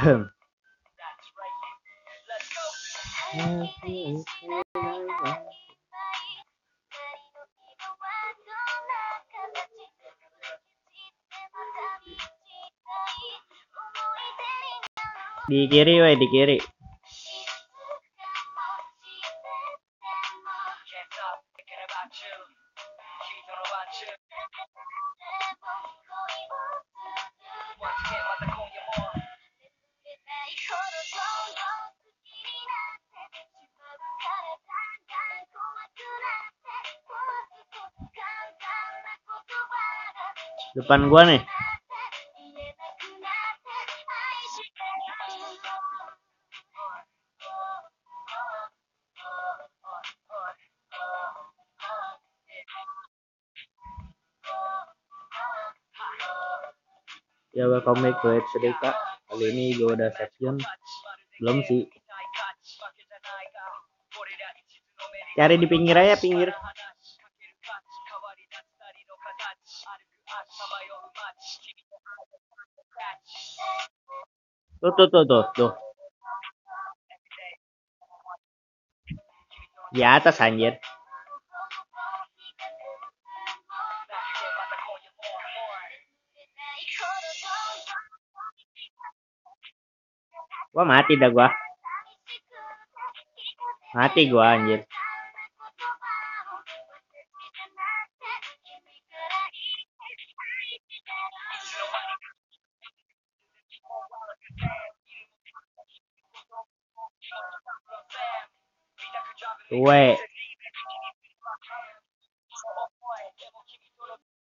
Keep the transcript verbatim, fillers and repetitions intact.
Di kiri, weh, di kiri. Depan gua nih. Ya, welcome back to H D K. Kali ini gue udah section. Belum sih. Cari di pinggir aja, pinggir. Tuh, tuh, tuh, tuh, tuh. Di atas, anjir. Wah, mati dah gua. Mati gua, anjir. Tuwe.